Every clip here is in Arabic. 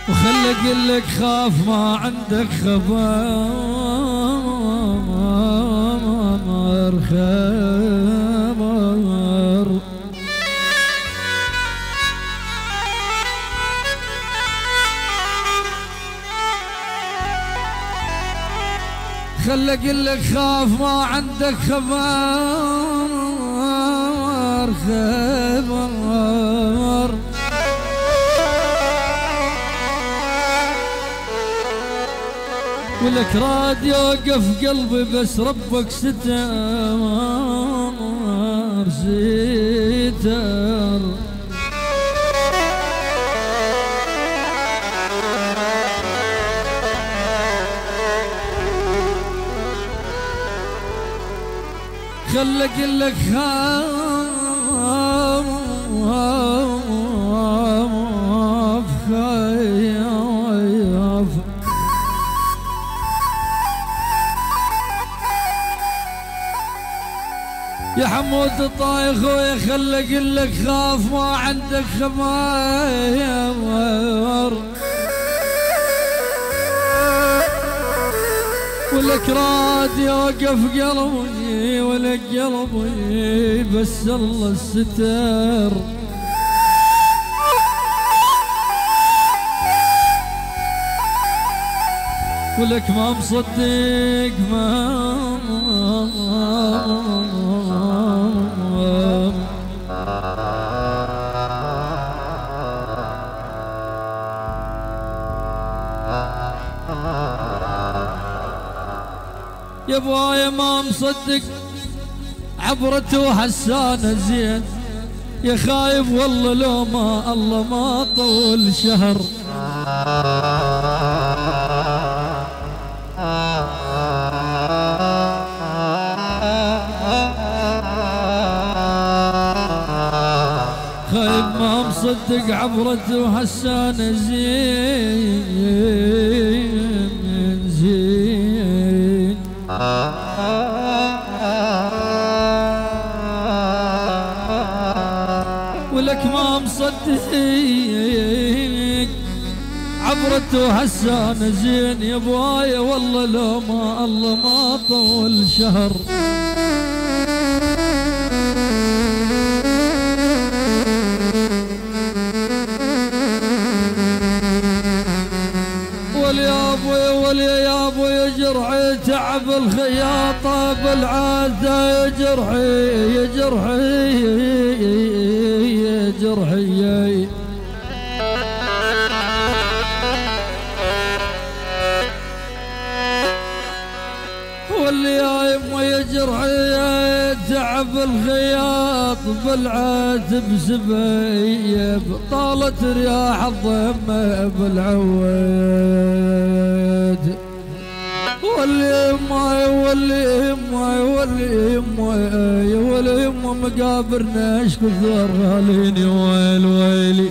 وخلي اقول لك خاف ما عندك خبر خبر. خلي اقول لك خاف ما عندك خبر خبر. ولك راد يوقف قلبي بس ربك ستر ستر. خلي اقول لك خاف خايف. يا حمود طايخ خويا خلي اقول لك خاف ما عندك خبر. ولك راد يوقف قلبي ولك قلبي بس الله الستر. ولك ما مصدق ما يا بوايا ما مصدق عبرته حسانة زين. يا خايف والله لو ما الله ما طول شهر. خايف ما مصدق عبرته حسانة زين زين. ولك ما مصدق عبرته حسانة زين. يا بوايا والله لو ما الله ما طول شهر. يا ابوي جرحي تعب الخياطة بالعادة. يا جرحي يا جرحي يا جرحي. واللي يا يما يا جرحي تعب الخياط بالعاتب سبيب. طالت رياح الضمة بالعواد. واللي يما واللي يما واللي يما واللي يما مقابرنا ايش كثر غالين يا ويل ويلي.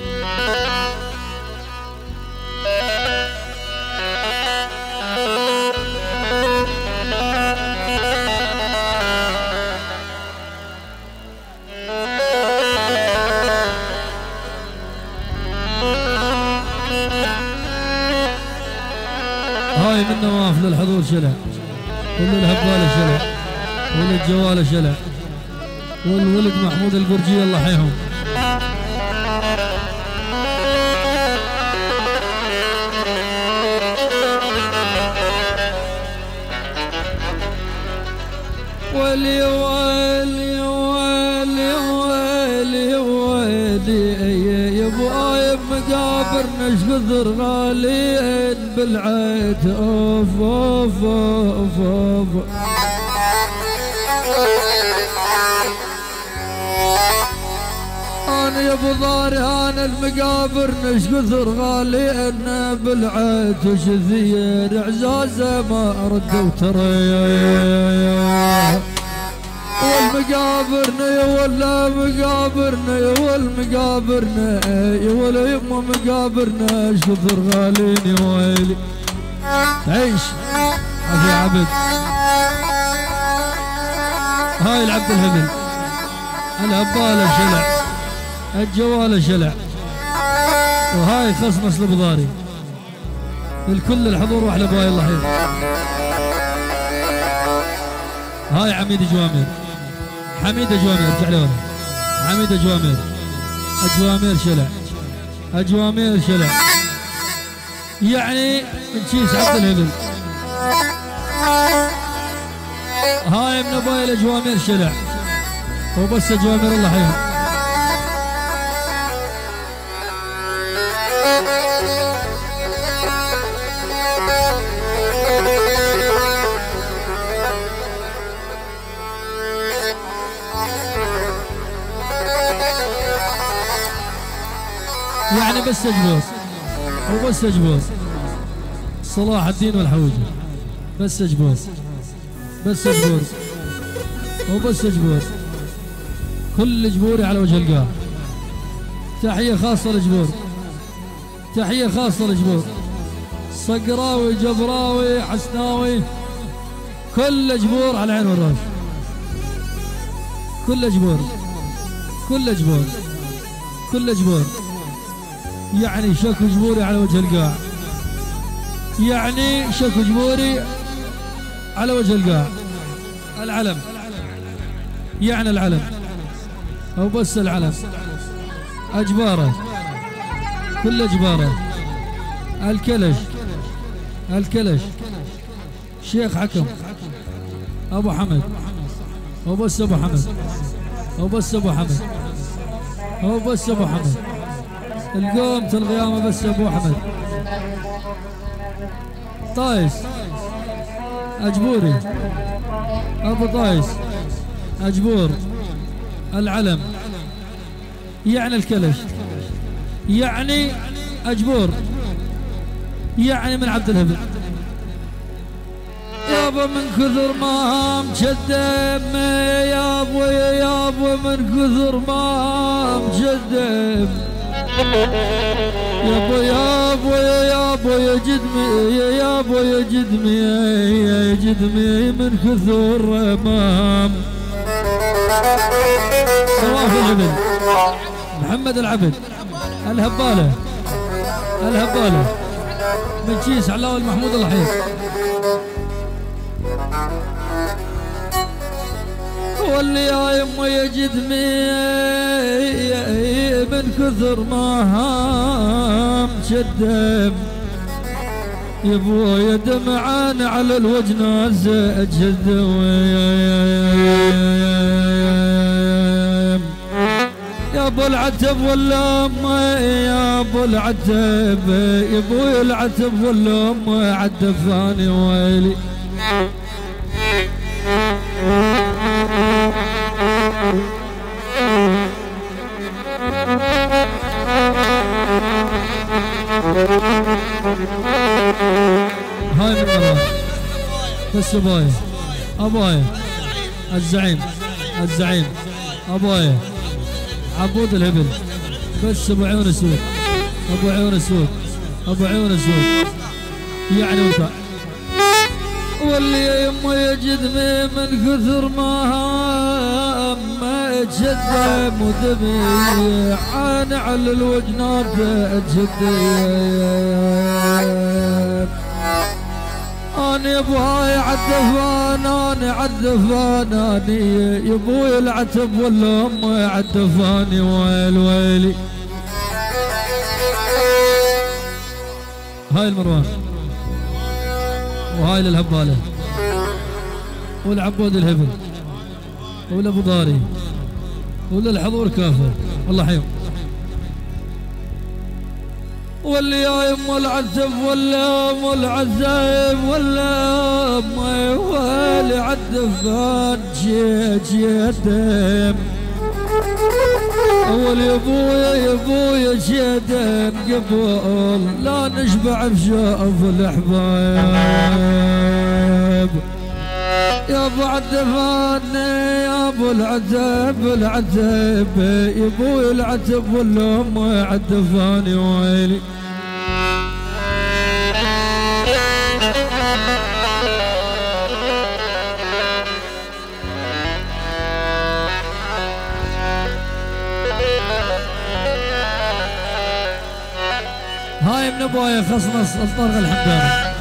هاي من نواف للحضور شلع وللهبالة شلع وللجوالة شلع والولد محمود القرجي الله يحييهم. ولي ولي ولي ولي ولي يا ابو آيب مقابرنا ايش كثر غالين بالعيد. اوف اوف اوف اوف. انا يا ابو ضاري انا المقابرنا ايش كثر غالين بالعيد. وشذير عزازه ما ردوا ترى. والمقابرنا يا ولا مقابرنا يا والمقابرنا يا ولا يما مقابرنا ايش كثر غالين يا ويلي. تعيش عافية عبد. هاي العبد الهبل الهبالة شلع الجوالة شلع وهاي خصمص البضاري الكل الحضور واحلى باي الله يحييك. هاي عميد جوامير حميد جوامير ارجع لي ورا حميد جوامير اجوامير شلع اجوامير شلع يعني من شيس عبد الهبل. هاي من ابوي الاجوامير شلع وبس اجوامير الله يحييهم. يعني بس اجبور وبس اجبور صلاح الدين والحوجي بس اجبور بس اجبور وبس اجبور كل جبوري على وجه القاع. تحية خاصة لجبور تحية خاصة لجبور صقراوي جبراوي حسناوي كل جبور على العين والراس كل جبور كل جبور كل جبور يعني شكو جبوري على وجه القاع يعني شكو جبوري على وجه القاع. العلم يعني العلم او بس العلم اجباره كل اجباره. الكلش الكلش شيخ حكم ابو حمد وبس ابو حمد وبس ابو حمد وبس ابو حمد القومة القيامة بس ابو حمد. طايس اجبوري ابو طايس اجبور. العلم يعني الكلش يعني اجبور يعني من عبد الهبل. يابا من كثر ما مجدم يابا من كثر ما مجدم يابا يا جدمي يا جدمي من كثر ما نواف العبد محمد العبد الهبالة من جيس علاوي المحمود الله يحييك. واللي يا يمه يا جدمي من كثر ما هام شدم يبويا دمعان على الوجناز اجدم يا ابو العتب والام يا ابو العتب يا ابوي العتب والام عدفاني ويلي. هاي من مرة بس ابوي الزعيم ابوي عبود الهبل بس ابو عيون اسود ابو عيون اسود يعني وفاء. واللي يا يمه يا جدمي من كثر ما اتشدم ودمي عانى على الوجنات اتشدم. انا ابوي عدفان انا عدفان اني يا ابوي العتب والام عدفاني ويلي. هاي المروان وهاي للهباله والعبود الهبل والابو ضاري وللحضور كافر الله يحييهم. واللي يا يم العذب والام العذاب والام واللي عالدفان جيدم اول يا ابويا جيدم قبل لا نشبع بشوف الاحباب. يا ابو عدفان يا ابو العتب يا ابوي العتب والام عدفاني ويلي. هاي من ابويا خصنص الطرق الحمداني.